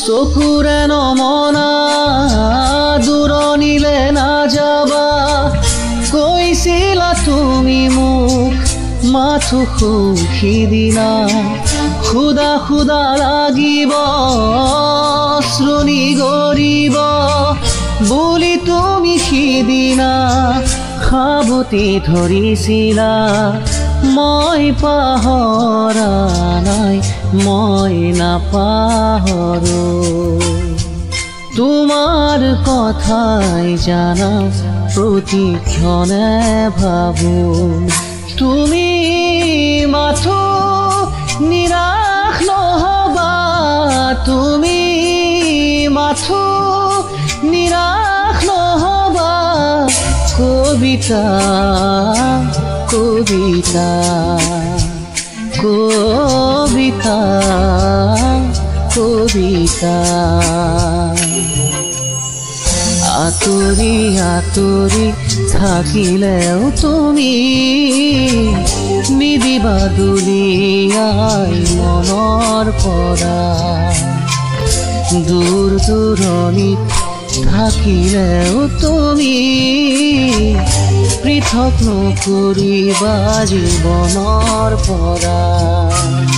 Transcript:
চকুৰে নমনা দূৰণিলে নাযাবা কৈছিলা তুমি মোক মাথো সিদিনা খুদা খুদা লাগিব শ্ৰুণি গৰিব বুলি তুমি সিদিনা সাৱটি ধৰিছিলা মই পাহৰা নাই মই নাপাহৰো তোমাৰ কথাই জানা প্ৰতিক্ষণে ভাবো তুমি মাথো নিৰাশ নহবা তুমি মাথো নিৰাশ নহবা কবিতা কবিতা কবিতা কবিতা আঁতৰি আঁতৰি থাকিলেও তুমি নিদিবা দুলিয়াই মনৰ পৰা দূৰ দূৰণিত থাকিলেও তুমি পৃথক নকৰিবা জীৱনৰ পৰা